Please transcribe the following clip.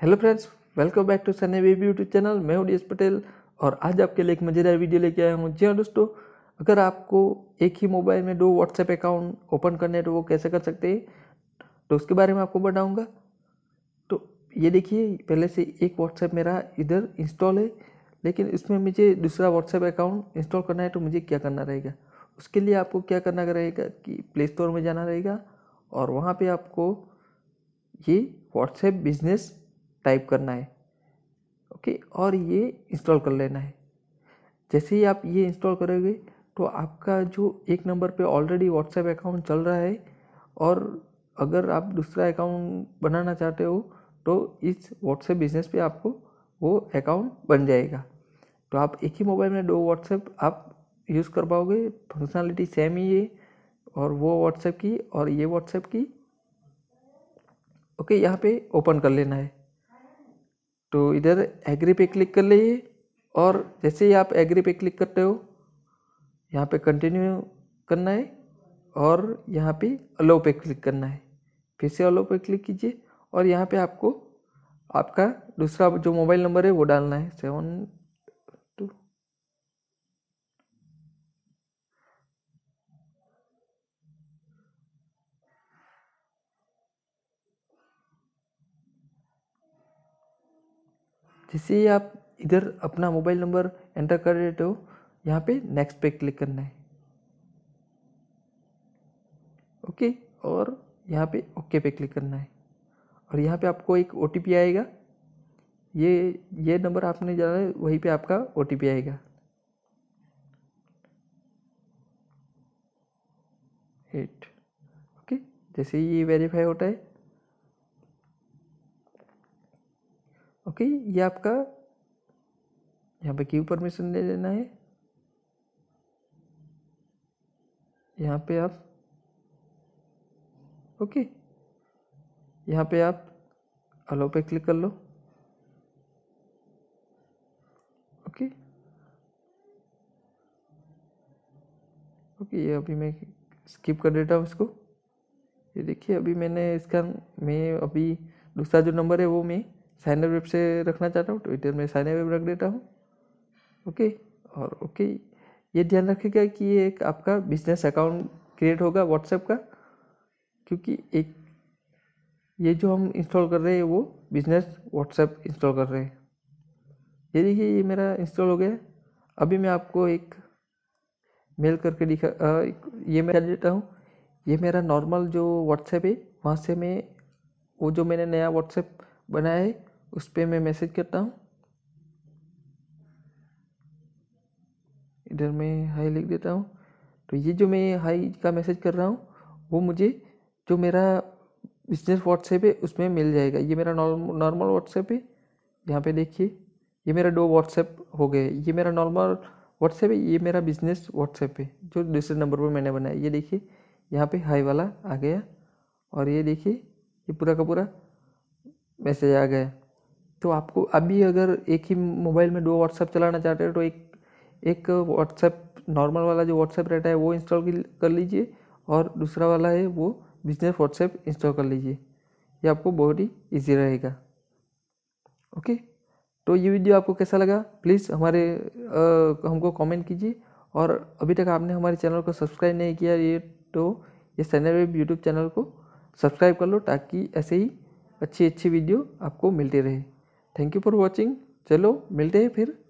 Hello friends, welcome back to Sunny baby YouTube channel. मैं हूं DS Patel और आज आपके लिए एक मज़ेदार वीडियो लेके आया हूं। जी हाँ दोस्तों, अगर आपको एक ही मोबाइल में 2 व्हाट्सएप अकाउंट ओपन करने हैं तो वो कैसे कर सकते हैं, तो उसके बारे में आपको बताऊंगा। तो ये देखिए, पहले से एक व्हाट्सएप मेरा इधर इंस्टॉल है, लेकिन इसमें मुझे दूसरा व्हाट्सएप अकाउंट इंस्टॉल करना है। तो मुझे क्या करना रहेगा, उसके लिए आपको क्या करना रहेगा कि प्ले स्टोर में जाना रहेगा और वहाँ पर आपको ये व्हाट्सएप बिजनेस टाइप करना है। ओके, और ये इंस्टॉल कर लेना है। जैसे ही आप ये इंस्टॉल करोगे तो आपका जो एक नंबर पे ऑलरेडी व्हाट्सएप अकाउंट चल रहा है, और अगर आप दूसरा अकाउंट बनाना चाहते हो तो इस व्हाट्सएप बिजनेस पे आपको वो अकाउंट बन जाएगा। तो आप एक ही मोबाइल में 2 व्हाट्सएप आप यूज़ कर पाओगे। फंक्शनलिटी सेम ही है, और वो व्हाट्सएप की और ये व्हाट्सएप की। ओके, यहाँ पे ओपन कर लेना है। तो इधर एग्री पे क्लिक कर लीजिए, और जैसे ही आप एग्री पे क्लिक करते हो यहाँ पे कंटिन्यू करना है, और यहाँ पे अलो पे क्लिक करना है। फिर से अलो पे क्लिक कीजिए, और यहाँ पे आपको आपका दूसरा जो मोबाइल नंबर है वो डालना है 72। जैसे ही आप इधर अपना मोबाइल नंबर एंटर कर देते हो, यहाँ पे नेक्स्ट पे क्लिक करना है। ओके, और यहाँ पे ओके पे क्लिक करना है, और यहाँ पे आपको एक OTP आएगा। ये नंबर आपने डाला है, वहीं पे आपका OTP आएगा 8। ओके, जैसे ही ये वेरीफाई होता है, ओके, ये आपका यहाँ पे क्यू परमिशन दे देना है। यहाँ पे आप ओके, यहाँ पे आप अलो पे क्लिक कर लो। ओके ओके, ये अभी मैं स्किप कर देता हूँ इसको। ये देखिए, अभी मैंने इसका मैं अभी दूसरा जो नंबर है वो मैं साइन अप वेब से रखना चाहता हूँ, तो इधर मैं साइन अप वेब रख देता हूँ। ओके, और ओके, ये ध्यान रखिएगा कि ये एक आपका बिजनेस अकाउंट क्रिएट होगा व्हाट्सएप का, क्योंकि एक ये जो हम इंस्टॉल कर रहे हैं वो बिजनेस व्हाट्सएप इंस्टॉल कर रहे हैं। ये देखिए, ये मेरा इंस्टॉल हो गया। अभी मैं आपको एक मेल करके ये मैं कर देता हूँ। ये मेरा नॉर्मल जो व्हाट्सएप है, वहाँ से मैं वो जो मैंने नया व्हाट्सएप बनाया है उस पर मैं मैसेज करता हूँ। इधर मैं हाई लिख देता हूँ। तो ये जो मैं हाई का मैसेज कर रहा हूँ वो मुझे जो मेरा बिजनेस व्हाट्सएप है उसमें मिल जाएगा। ये मेरा नॉर्मल व्हाट्सएप है। यहाँ पे देखिए, ये मेरा 2 व्हाट्सएप हो गए। ये मेरा नॉर्मल व्हाट्सएप है, ये मेरा बिजनेस व्हाट्सएप है जो दूसरे नंबर पर मैंने बनाया। ये देखिए, यहाँ पे हाई वाला आ गया, और ये देखिए ये पूरा का पूरा मैसेज आ गया। तो आपको अभी अगर एक ही मोबाइल में 2 व्हाट्सएप चलाना चाहते हो तो एक व्हाट्सएप नॉर्मल वाला जो व्हाट्सएप रहता है वो इंस्टॉल कर लीजिए, और दूसरा वाला है वो बिजनेस व्हाट्सएप इंस्टॉल कर लीजिए। ये आपको बहुत ही ईजी रहेगा। ओके, तो ये वीडियो आपको कैसा लगा, प्लीज़ हमको कमेंट कीजिए। और अभी तक आपने हमारे चैनल को सब्सक्राइब नहीं किया ये सनी बेबी यूट्यूब चैनल को सब्सक्राइब कर लो, ताकि ऐसे ही अच्छी अच्छी वीडियो आपको मिलती रहे। Thank you for watching. चलो मिलते हैं फिर।